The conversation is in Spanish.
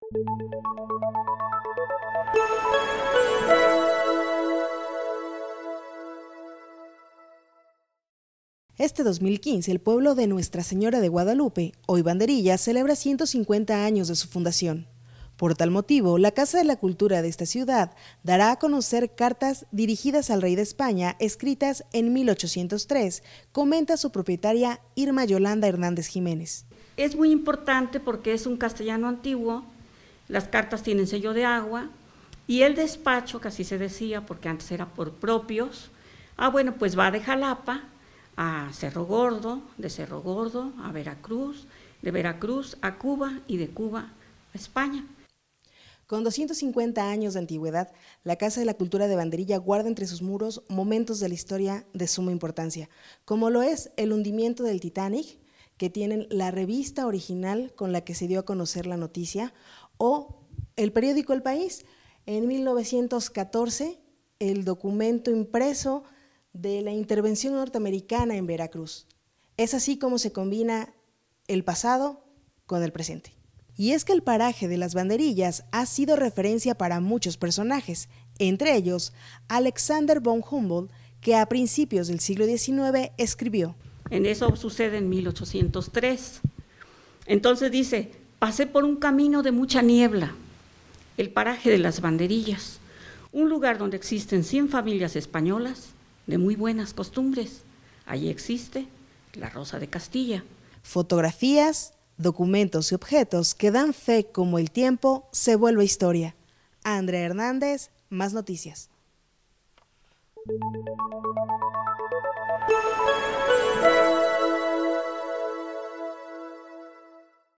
Este 2015, el pueblo de Nuestra Señora de Guadalupe, hoy Banderillas, celebra 150 años de su fundación. Por tal motivo, la Casa de la Cultura de esta ciudad dará a conocer cartas dirigidas al rey de España, escritas en 1803, comenta su propietaria Irma Yolanda Hernández Jiménez. Es muy importante porque es un castellano antiguo, las cartas tienen sello de agua, y el despacho, que así se decía, porque antes era por propios, pues va de Jalapa a Cerro Gordo, de Cerro Gordo a Veracruz, de Veracruz a Cuba y de Cuba a España. Con 250 años de antigüedad, la Casa de la Cultura de Banderilla guarda entre sus muros momentos de la historia de suma importancia, como lo es el hundimiento del Titanic, que tienen la revista original con la que se dio a conocer la noticia, o el periódico El País, en 1914, el documento impreso de la intervención norteamericana en Veracruz. Es así como se combina el pasado con el presente. Y es que el paraje de las Banderillas ha sido referencia para muchos personajes, entre ellos Alexander von Humboldt, que a principios del siglo XIX escribió. En eso sucede en 1803. Entonces dice, pasé por un camino de mucha niebla, el paraje de las Banderillas, un lugar donde existen 100 familias españolas de muy buenas costumbres. Allí existe la Rosa de Castilla. Fotografías, documentos y objetos que dan fe como el tiempo se vuelve historia. Andrea Hernández, Más Noticias.